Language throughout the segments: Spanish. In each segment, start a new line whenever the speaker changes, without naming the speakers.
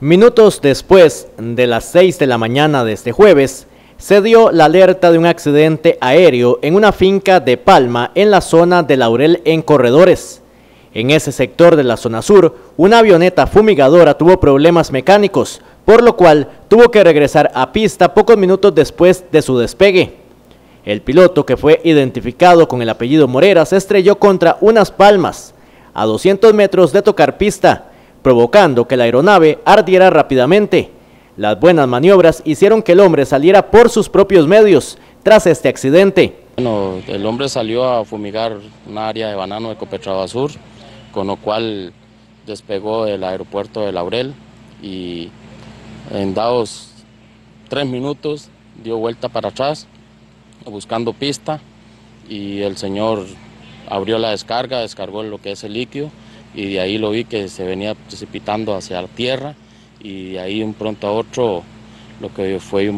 Minutos después de las 6 de la mañana de este jueves, se dio la alerta de un accidente aéreo en una finca de Palma en la zona de Laurel en Corredores. En ese sector de la zona sur, una avioneta fumigadora tuvo problemas mecánicos, por lo cual tuvo que regresar a pista pocos minutos después de su despegue. El piloto, que fue identificado con el apellido Morera, se estrelló contra unas palmas, a 200 metros de tocar pista, provocando que la aeronave ardiera rápidamente. Las buenas maniobras hicieron que el hombre saliera por sus propios medios tras este accidente.
Bueno, el hombre salió a fumigar una área de banano de Ecopetrol Sur, con lo cual despegó del aeropuerto de Laurel y en dados 3 minutos dio vuelta para atrás buscando pista y el señor abrió la descarga, descargó lo que es el líquido y de ahí lo vi que se venía precipitando hacia la tierra y de ahí de un pronto a otro lo que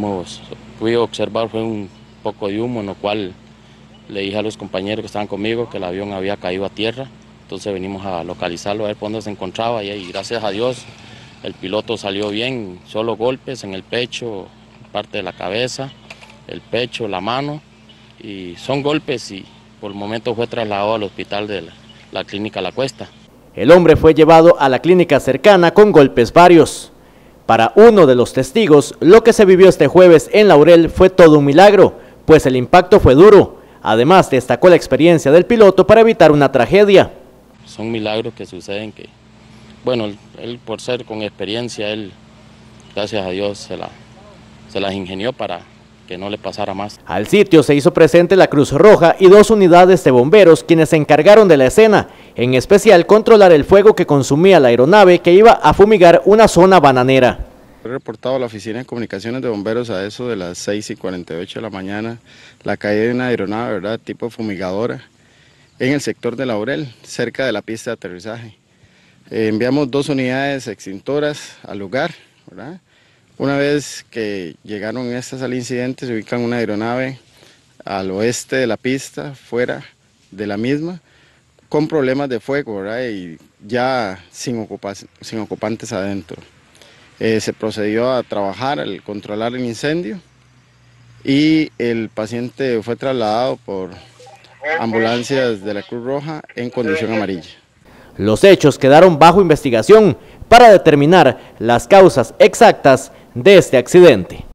pude observar fue un poco de humo, en lo cual le dije a los compañeros que estaban conmigo que el avión había caído a tierra. Entonces venimos a localizarlo, a ver por dónde se encontraba y gracias a Dios el piloto salió bien, solo golpes en el pecho, parte de la cabeza, el pecho, la mano, y son golpes y por el momento fue trasladado al hospital de la clínica La Cuesta.
El hombre fue llevado a la clínica cercana con golpes varios. Para uno de los testigos, lo que se vivió este jueves en Laurel fue todo un milagro, pues el impacto fue duro. Además, destacó la experiencia del piloto para evitar una tragedia.
Son milagros que suceden que, bueno, él por ser con experiencia, él, gracias a Dios, se las ingenió para que no le pasara más.
Al sitio se hizo presente la Cruz Roja y 2 unidades de bomberos quienes se encargaron de la escena, en especial controlar el fuego que consumía la aeronave que iba a fumigar una zona bananera.
He reportado a la Oficina de Comunicaciones de Bomberos a eso de las 6:48 de la mañana la caída de una aeronave, ¿verdad?, tipo fumigadora en el sector de Laurel, cerca de la pista de aterrizaje. Enviamos 2 unidades extintoras al lugar, ¿verdad? Una vez que llegaron estas al incidente, se ubican una aeronave al oeste de la pista, fuera de la misma, con problemas de fuego, ¿verdad?, y ya sin ocupantes adentro. Se procedió a trabajar, al controlar el incendio, y el paciente fue trasladado por ambulancias de la Cruz Roja en condición amarilla.
Los hechos quedaron bajo investigación para determinar las causas exactas de este accidente.